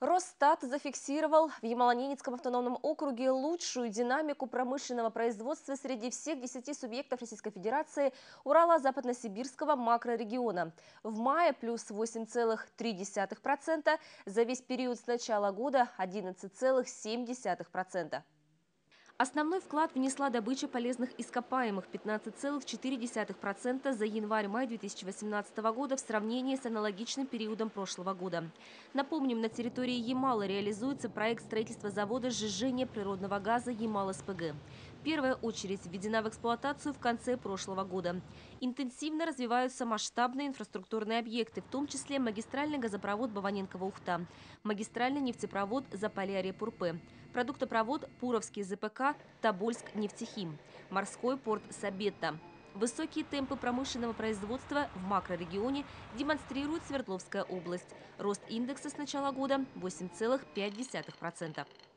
Росстат зафиксировал в Ямало-Ненецком автономном округе лучшую динамику промышленного производства среди всех 10 субъектов Российской Федерации Урало-Западно-Сибирского макрорегиона. В мае плюс 8,3%, за весь период с начала года 11,7%. Основной вклад внесла добыча полезных ископаемых – 15,4% за январь-май 2018 года в сравнении с аналогичным периодом прошлого года. Напомним, на территории Ямала реализуется проект строительства завода сжижения природного газа «Ямал-СПГ». Первая очередь введена в эксплуатацию в конце прошлого года. Интенсивно развиваются масштабные инфраструктурные объекты, в том числе магистральный газопровод Баваненково-Ухта, магистральный нефтепровод Заполярье-Пурпе, продуктопровод Пуровский ЗПК Тобольск-Нефтехим, морской порт Сабетта. Высокие темпы промышленного производства в макрорегионе демонстрирует Свердловская область. Рост индекса с начала года – 8,5%.